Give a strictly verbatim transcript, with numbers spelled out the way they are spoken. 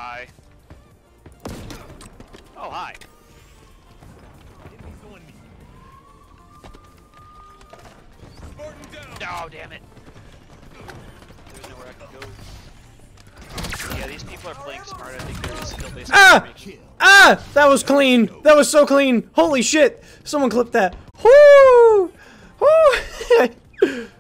Hi. Oh, hi. Oh, damn it. There's nowhere I can go. Yeah, these people are playing smart. I think they're skill-based. Ah! Ah! That was clean. That was so clean. Holy shit. Someone clipped that. Whoo! Whoo!